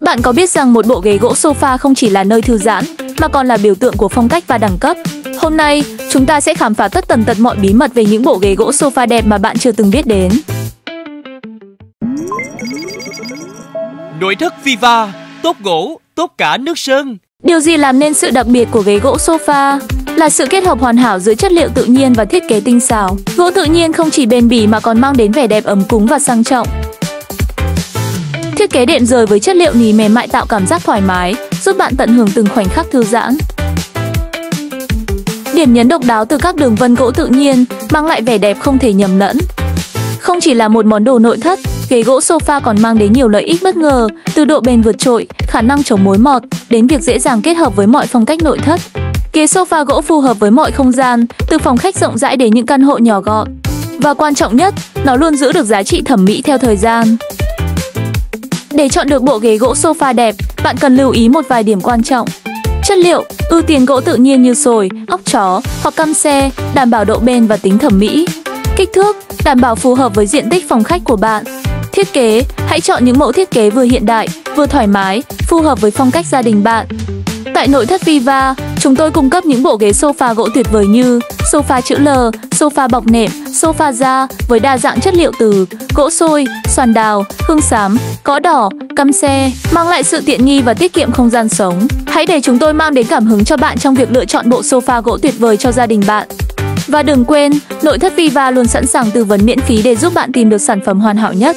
Bạn có biết rằng một bộ ghế gỗ sofa không chỉ là nơi thư giãn, mà còn là biểu tượng của phong cách và đẳng cấp? Hôm nay, chúng ta sẽ khám phá tất tần tật mọi bí mật về những bộ ghế gỗ sofa đẹp mà bạn chưa từng biết đến. Nội thất Viva, tốt gỗ, tốt cả nước sơn. Điều gì làm nên sự đặc biệt của ghế gỗ sofa? Là sự kết hợp hoàn hảo giữa chất liệu tự nhiên và thiết kế tinh xảo. Gỗ tự nhiên không chỉ bền bỉ mà còn mang đến vẻ đẹp ấm cúng và sang trọng. Thiết kế đệm dời với chất liệu nỉ mềm mại tạo cảm giác thoải mái, giúp bạn tận hưởng từng khoảnh khắc thư giãn. Điểm nhấn độc đáo từ các đường vân gỗ tự nhiên mang lại vẻ đẹp không thể nhầm lẫn. Không chỉ là một món đồ nội thất, ghế gỗ sofa còn mang đến nhiều lợi ích bất ngờ, từ độ bền vượt trội, khả năng chống mối mọt, đến việc dễ dàng kết hợp với mọi phong cách nội thất. Ghế sofa gỗ phù hợp với mọi không gian, từ phòng khách rộng rãi đến những căn hộ nhỏ gọn. Và quan trọng nhất, nó luôn giữ được giá trị thẩm mỹ theo thời gian. Để chọn được bộ ghế gỗ sofa đẹp, bạn cần lưu ý một vài điểm quan trọng. Chất liệu, ưu tiên gỗ tự nhiên như sồi, óc chó hoặc căm xe, đảm bảo độ bền và tính thẩm mỹ. Kích thước, đảm bảo phù hợp với diện tích phòng khách của bạn. Thiết kế, hãy chọn những mẫu thiết kế vừa hiện đại, vừa thoải mái, phù hợp với phong cách gia đình bạn. Tại nội thất Viva, chúng tôi cung cấp những bộ ghế sofa gỗ tuyệt vời như sofa chữ L, sofa bọc nệm, sofa da với đa dạng chất liệu từ gỗ sôi, xoàn đào, hương xám, cỏ đỏ, căm xe, mang lại sự tiện nghi và tiết kiệm không gian sống. Hãy để chúng tôi mang đến cảm hứng cho bạn trong việc lựa chọn bộ sofa gỗ tuyệt vời cho gia đình bạn. Và đừng quên, nội thất Viva luôn sẵn sàng tư vấn miễn phí để giúp bạn tìm được sản phẩm hoàn hảo nhất.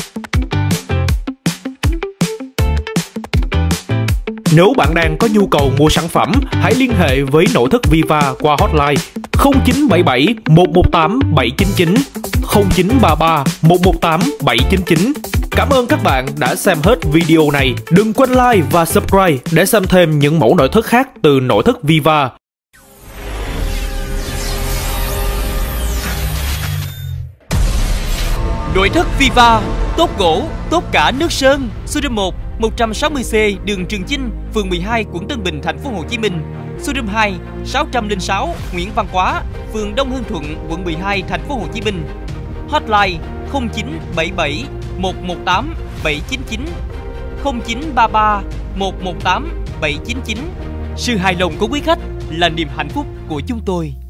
Nếu bạn đang có nhu cầu mua sản phẩm, hãy liên hệ với nội thất Viva qua hotline 0977 118 799 0933 118 799. Cảm ơn các bạn đã xem hết video này. Đừng quên like và subscribe để xem thêm những mẫu nội thất khác từ nội thất Viva. Nội thất Viva, tốt gỗ, tốt cả nước sơn. Showroom 1, 160C đường Trường Chinh, phường 12, quận Tân Bình, thành phố Hồ Chí Minh. Showroom 2, 606 Nguyễn Văn Quá, phường Đông Hưng Thuận, quận 12, thành phố Hồ Chí Minh. Hotline 0977 118 799 0933 118 799. Sự hài lòng của quý khách là niềm hạnh phúc của chúng tôi.